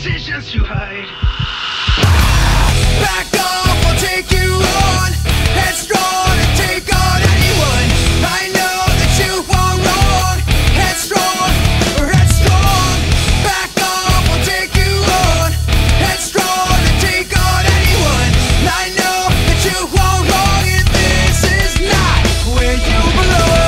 decisions you hide. Back off, I'll take you on. Headstrong and take on anyone. I know that you are wrong. Headstrong or headstrong. Back off, I'll take you on. Headstrong and take on anyone. I know that you are wrong, and this is not where you belong.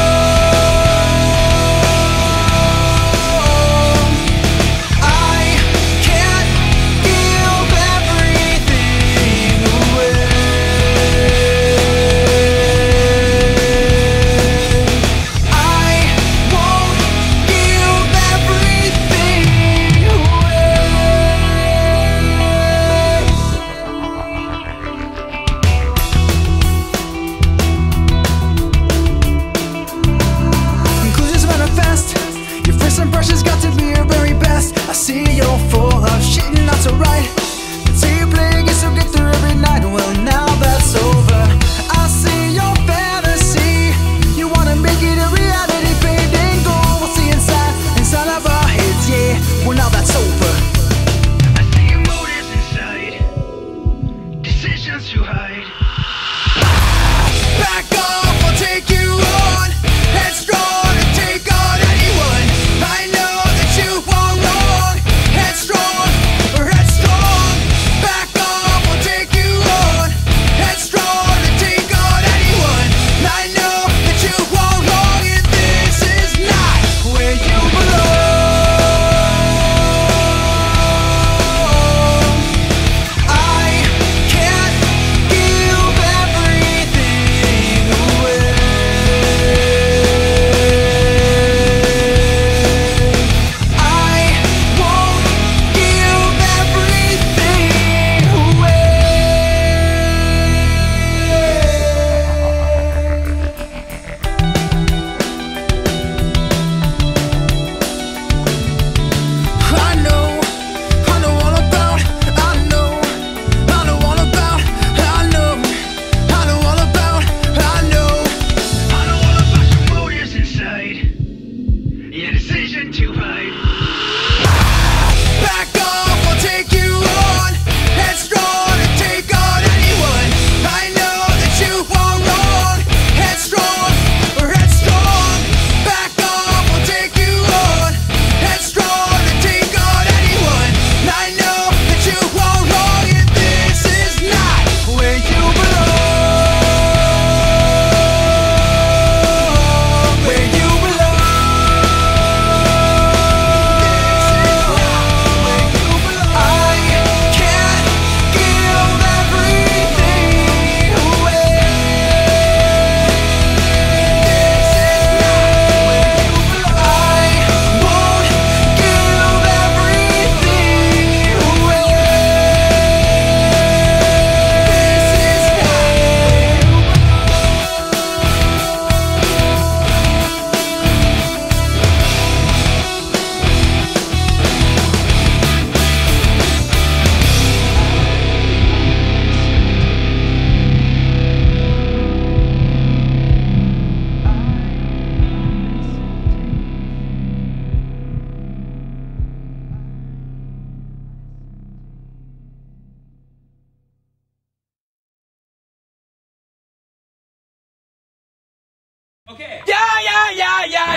Some brushes got to be your very best. I see you're full of shit and not so right. So you play against so get through every night. Well, now that's over. I see your fantasy. You wanna make it a reality, painting gold. We'll see inside of our heads, yeah. Well, now that's over. I see your motives inside, decisions you hide. Back off, I'll take you on. Headstrong and take on anyone. I know that you are wrong. Headstrong or headstrong. Back off, I'll take you on. Headstrong and take on anyone. I know that you are wrong, and this is not where you belong. I can't give everything away. I won't give everything away. I know all about, I know all about, I know all about, I know. I know all about your motives inside, your decision to hide. Back off, I'll take you on. Headstrong and take on anyone. I know that you are wrong. Headstrong or headstrong. Back off, I'll take you on. Headstrong and take on anyone. I know that you are wrong, and this is not where you belong. Where you Okay. Yeah.